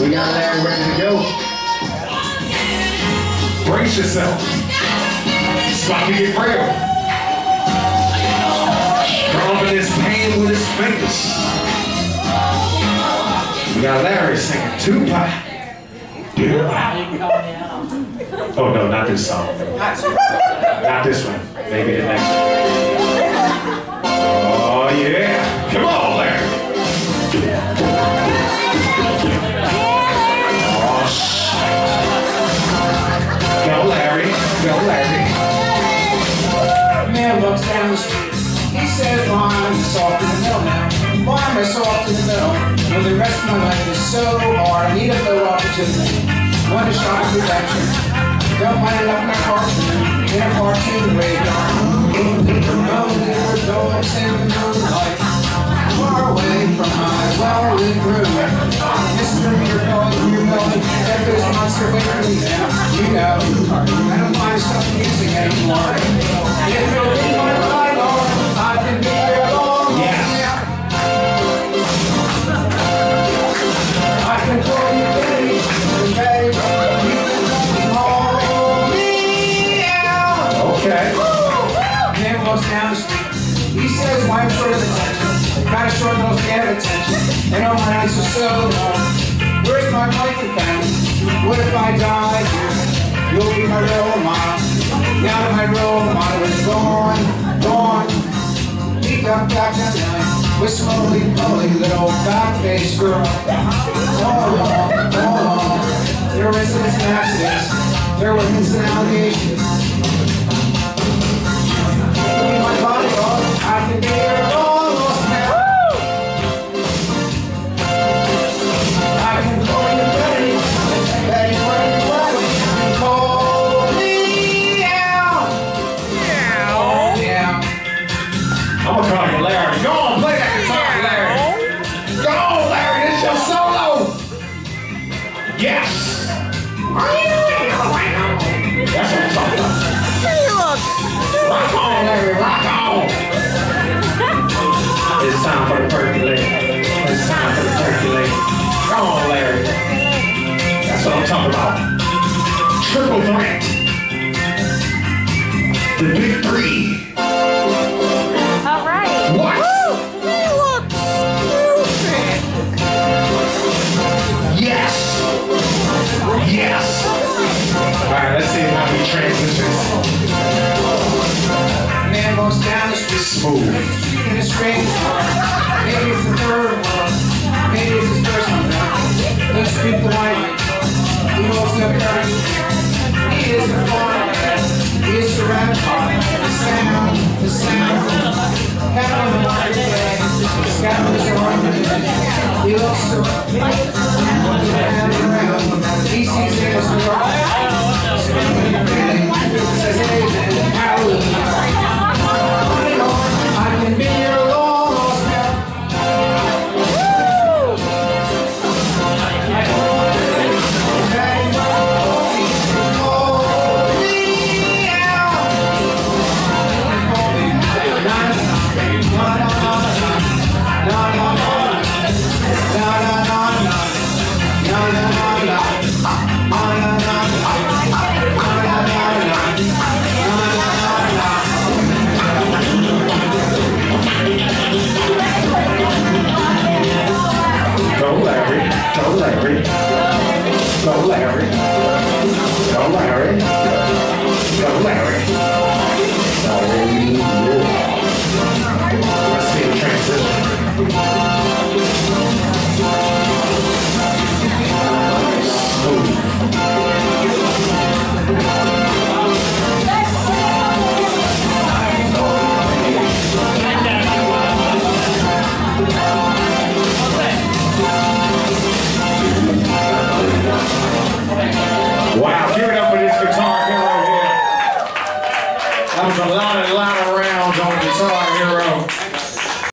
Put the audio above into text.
We got Larry ready to go. Brace yourself. It's about to get real. Dropping this pain with his fingers. We got Larry singing Tupac. Oh no, not this song. Not this one. Maybe the next one. Oh yeah. Come on, Larry. Oh shit. Go Larry. Go Larry. Man looks down the street. He says, why am I soft in the middle now? Why am I soft in the middle? When the rest of my life is so hard, I need a little opportunity. Want a shot of redemption. Don't mind it up in a cartoon. In a cartoon graveyard. We're dogs in the moonlight. Far away from my well-lit room. Mr. Your dog in your belly. There goes monster waiting now. You know, I don't mind stuff music anymore. If you'll be my ride on, I can be your long. Yeah. I can call you baby, and baby, you can call me out. Okay. Man walks down the street. He says, why I'm short of attention. Got a short nose, get attention. And all my eyes are so long. Where's my microphone? What if I die here? You'll be my role model. Now that my role model is gone, gone. He got back that night with slowly, slowly little back-faced girl. All along. There were incidents and accidents. There were hints and allegations. Give me my bodyguard. I can be your almost now. I can call you Betty. Betty, when you call me out. Yeah. I'm gonna call you Larry. Go on, play that guitar, Larry. Go on, Larry. This is your solo. Yes. That's what I'm talking about. Rock on, Larry. Rock on. It's time for the percolate. It's time for the percolate. Come on, Larry. That's what I'm talking about. Triple threat. The big three. All right. What? You look stupid. Yes. Yes. All right, let's see how we transition. Man walks down the street. Smooth. In a strange world. Maybe it's the third world. Maybe it's his first one. Let's speak the white. He walks up there. He is a foreign man. He is surrounded by the sound. Heaven on the marketplace. The sky is ornamented. He looks so around. He sees it as a rock. Says, hey man, hallelujah. I can be your lost now. Go Larry. Go Larry. Go Larry. Go Larry. Go Larry. Let's see the transition. Smooth. Wow, give it up for this guitar hero here. That was a lot of